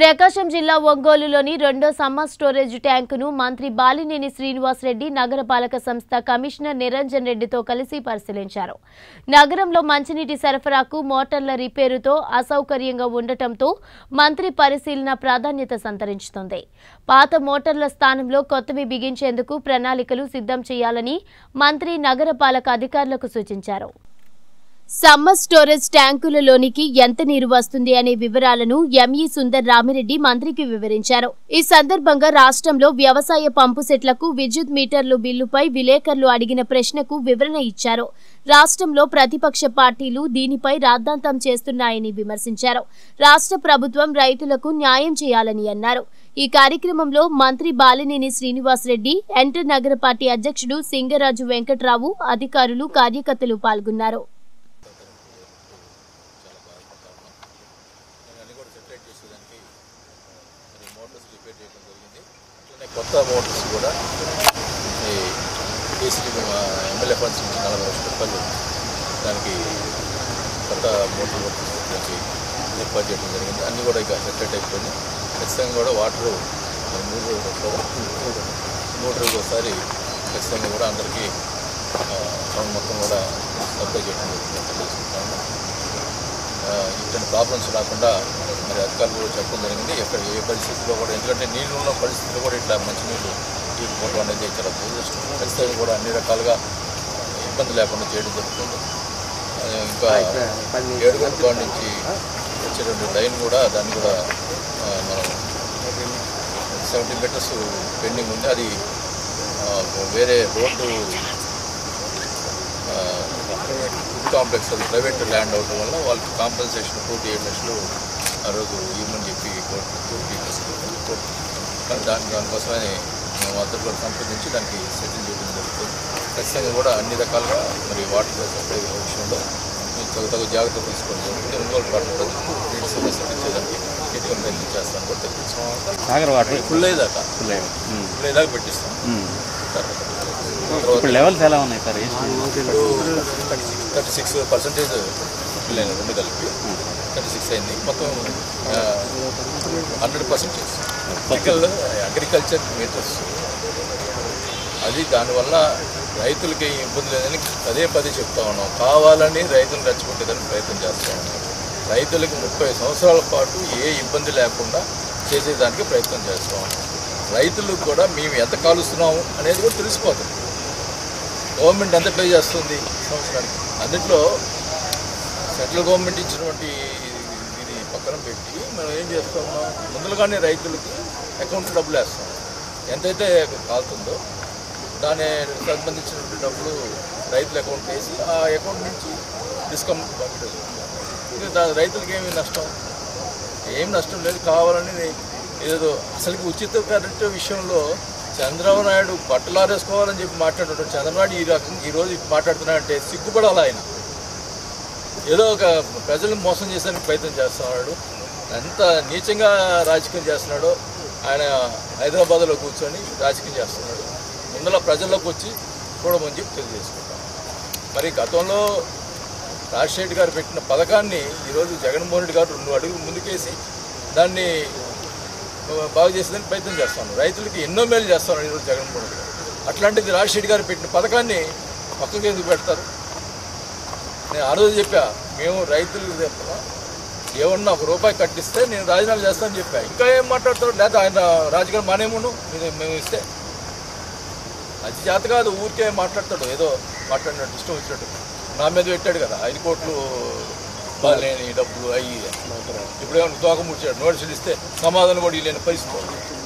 ప్రకాశం జిల్లా ఒంగోలులోని రెండో సమ్మర్ స్టోరేజ్ ట్యాంకును మంత్రి బాలినేని శ్రీనివాస్ రెడ్డి నగరపాలక సంస్థ కమిషనర్ నిరంజన్ రెడ్డితో కలిసి పరిశీలించారు. నగరంలో మంచినీటి సరఫరాకు మోటార్ల రిపేరుతో అసౌకర్యంగా ఉండటంతో మంత్రి పరిశీలన ప్రాధాన్యత సంతరించుతోంది. పాత మోటార్ల స్థానంలో కొత్తవి బిగించేందుకు ప్రణాళికలు సిద్ధం చేయాలని మంత్రి నగరపాలక అధికారులకు సూచించారు. సమ్మర్ స్టోరేజ్ ట్యాంకులలోనికి ఎంత నీరు వస్తుంది అనే వివరాలను ఎంఈ సుందర్ రామిరెడ్డి మంత్రికి వివరించారు. ఈ సందర్భంగా రాష్ట్రంలో వ్యవసాయ పంపు సెట్లకు విద్యుత్ మీటర్లు బిల్లుపై విలేకరులు అడిగిన ప్రశ్నకు వివరణ ఇచ్చారు. రాష్ట్రంలో ప్రతిపక్ష పార్టీలు దీనిపై రాద్ధాంతం చేస్తున్నాయని విమర్శించారు. రాష్ట్ర ప్రభుత్వం రైతులకు న్యాయం చేయాలని అన్నారు. ఈ కార్యక్రమంలో మంత్రి బాలినేని శ్రీనివాస్ రెడ్డి, ఎంటర్ నగర పార్టీ అధ్యక్షుడు సింగరాజు వెంకట్రావు, అధికారులు, కార్యకర్తలు పాల్గొన్నారు. మోటార్స్ రిపేర్ చేయడం జరిగింది. అట్లనే కొత్త మోటార్స్ కూడా ఈ కేసీడీ ఎమ్మెల్యే ఫండ్స్ నుంచి 40 లక్షల రూపాయలు దానికి కొత్త మోటార్లు దానికి ఏర్పాటు చేయడం జరిగింది. అన్నీ కూడా ఇక సెపరేట్ అయిపోయింది. ఖచ్చితంగా కూడా వాటరు 3 రోజులకు ఒకసారి ఖచ్చితంగా కూడా అందరికీ టౌన్ మొత్తం కూడా సప్లై చేయడం తెలుసుకుంటాము. ఇట్లాంటి ప్రాబ్లమ్స్ రాకుండా మరి అధికారులు కూడా చెప్పడం జరిగింది. ఎక్కడ ఏ పరిస్థితిలో కూడా, ఎందుకంటే నీళ్ళు ఉన్న పరిస్థితుల్లో కూడా ఇట్లా మంచినీళ్ళు తీసుకోవడం అనేది చాలా దురదృష్టం. ఖచ్చితంగా కూడా అన్ని రకాలుగా ఇబ్బంది లేకుండా చేయడం జరుగుతుంది. ఇంకా 7 గంటల నుంచి వచ్చేటువంటి లైన్ కూడా దాన్ని కూడా మనం 70 మీటర్స్ పెండింగ్ ఉంది. అది వేరే రోడ్డు కాంప్లెక్స్ అది ప్రైవేట్ ల్యాండ్ అవడం వల్ల వాళ్ళకి కాంపెన్సేషన్ 47 లక్షలు ఆ రోజు ఇవ్వమని చెప్పి కోర్టు దానికోసమని మేము అందరితో సంప్రదించి దానికి సెటిల్ చేయడం జరుగుతుంది. ఖచ్చితంగా కూడా అన్ని రకాలుగా మరి వాటర్ సప్లై విషయంలో తగు జాగ్రత్తలు తీసుకోవడం జరుగుతుంది. ఒంగోలు పాటు నీటి సమస్య తీర్చేదానికి ఎటువంటి ప్రయత్నం చేస్తాను కూడా తెలియజేస్తాం. ఫుల్ అయ్యేదాకా పెట్టిస్తాం. లెవెల్స్ ఎలా ఉన్నాయి సార్? 36% పిల్లలు రెండు కలిపి 36 అయింది. మొత్తం 100% చేస్తాం. అగ్రికల్చర్ మీటర్స్ అది దానివల్ల రైతులకి ఇబ్బంది లేదని పదే చెప్తా ఉన్నాం. కావాలని రైతులను రెచ్చగొట్టేదానికి ప్రయత్నం చేస్తూ ఉన్నాం. రైతులకి 30 సంవత్సరాల పాటు ఏ ఇబ్బంది లేకుండా చేసేదానికి ప్రయత్నం చేస్తూ ఉన్నాం. రైతులకు కూడా మేము ఎంత కాలుస్తున్నాము అనేది కూడా తెలిసిపోతుంది. గవర్నమెంట్ ఎంత పే చేస్తుంది సంవత్సరానికి, అన్నింటిలో సెంట్రల్ గవర్నమెంట్ ఇచ్చినటువంటి ఇది పక్కన పెట్టి మనం ఏం చేస్తాము, ముందులుగానే రైతులకి అకౌంట్ డబ్బులు వేస్తాం. ఎంతైతే కాలుతుందో దానికి సంబంధించినటువంటి డబ్బులు రైతుల అకౌంట్ వేసి ఆ అకౌంట్ నుంచి డిస్కౌంట్ పంపిస్తుంది. రైతులకి ఏమి నష్టం? ఏం నష్టం లేదు. కావాలని ఏదో అసలుకి ఉచిత కరెంటు విషయంలో చంద్రబాబు నాయుడు బట్టలారేసుకోవాలని చెప్పి మాట్లాడుతున్నాడు. చంద్రబాబు నాయుడు ఈ రకంగా ఈరోజు మాట్లాడుతున్నాడంటే సిగ్గుపడాలి. ఆయన ఏదో ఒక ప్రజలను మోసం చేసేందుకు ప్రయత్నం చేస్తున్నాడు. ఎంత నీచంగా రాజకీయం చేస్తున్నాడో ఆయన హైదరాబాద్లో కూర్చొని రాజకీయం చేస్తున్నాడు. ముందర ప్రజల్లోకి వచ్చి చూడమని చెప్పి తెలియజేసుకుంటాం. మరి గతంలో రాజశేఖర్ గారు పెట్టిన పథకాన్ని ఈరోజు జగన్మోహన్ రెడ్డి గారు 2 అడుగులు ముందుకేసి దాన్ని బాగు చేసేదానికి ప్రయత్నం చేస్తాను. రైతులకి ఎన్నో మేలు చేస్తాను ఈరోజు జగన్మోహన్ రెడ్డి గారు. అట్లాంటిది రాజశేఖర్ గారు పెట్టిన పథకాన్ని పక్కకి ఎందుకు పెడతారు? నేను ఆ రోజు చెప్పా, మేము రైతులకు చెప్పా ఏమన్నా ₹1 కట్టిస్తే నేను రాజీనామా చేస్తానని చెప్పా. ఇంకా ఏం మాట్లాడతారు? లేదా ఆయన రాజకీయాలు మానేమును మేము ఇస్తే అది చేత కాదు. ఊరికే మాట్లాడతాడు, ఏదో మాట్లాడినట్టు ఇష్టం వచ్చినట్టు. నా మీద పెట్టాడు కదా 5 కోట్లు బాగాలేని డబ్బులు అయ్యి. ఇప్పుడేమన్నా తోక ముడిచాడు, నోటీసులు ఇస్తే సమాధానం కూడా లేని పరిస్థితి.